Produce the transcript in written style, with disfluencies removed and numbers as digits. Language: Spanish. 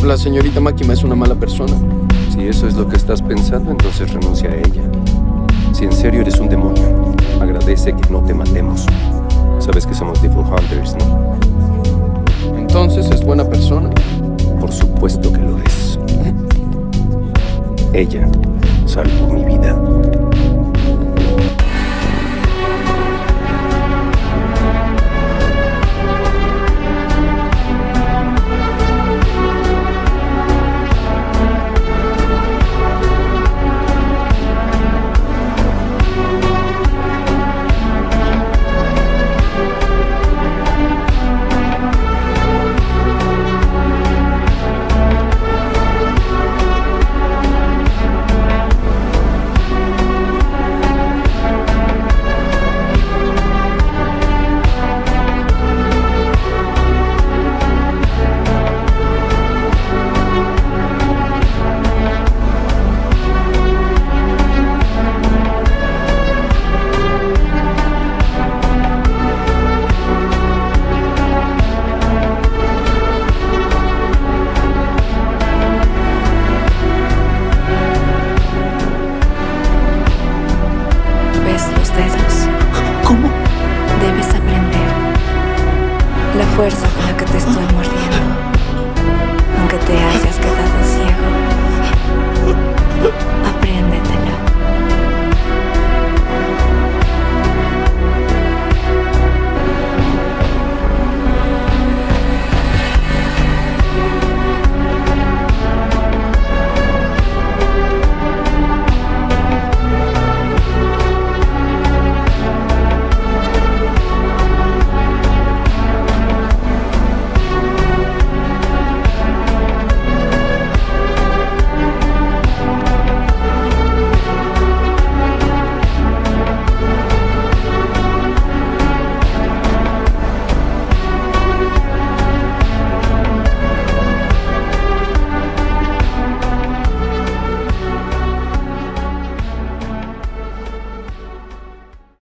La señorita Máquina es una mala persona. Si eso es lo que estás pensando, entonces renuncia a ella. Si en serio eres un demonio, agradece que no te matemos. Sabes que somos Devil Hunters, ¿no? Entonces, ¿es buena persona? Por supuesto que lo es. Ella salvó mi vida. ¿Cómo? Debes aprender la fuerza con la que te estoy mordiendo.